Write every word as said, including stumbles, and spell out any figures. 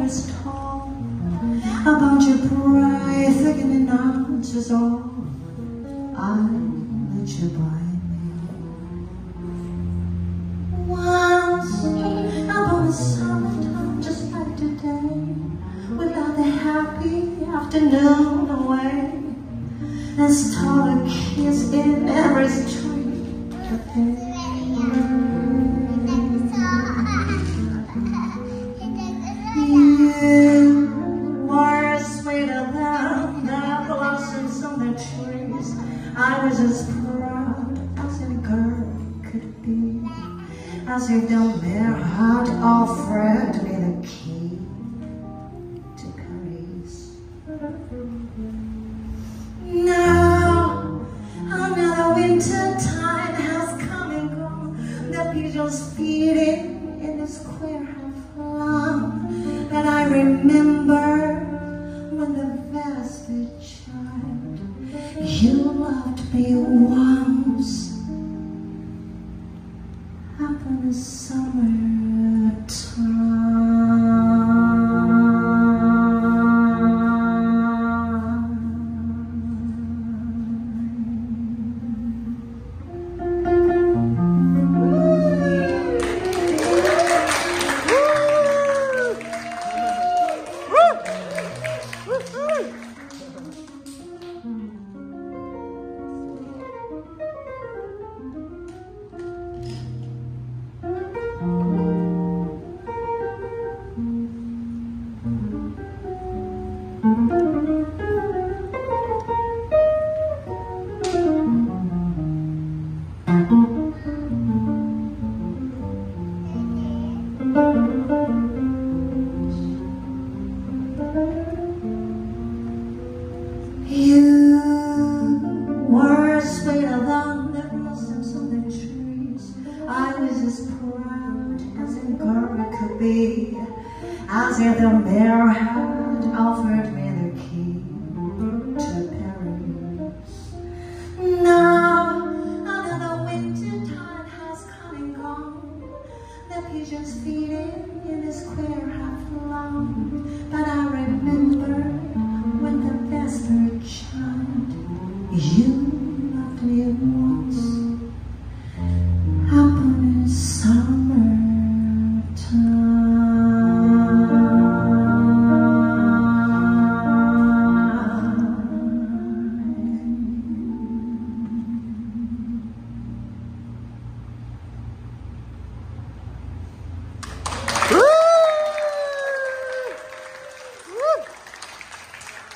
was tall, a bunch of pride thickening arms was all I let you buy me. Once upon a summertime just like today, without the happy afternoon away, let's start a kiss in every street cafe. You were sweeter than the blossoms on the trees. I was as proud as any girl could be, as if down there had offered me the key to Paris. Now another winter time has come and gone, the pigeons feeding in the square half lawn. And I remember when the vested child, you loved me once up in the summertime. You were sweeter than the blossoms on the trees. I was as proud as a girl could be, as if the mirror had offered me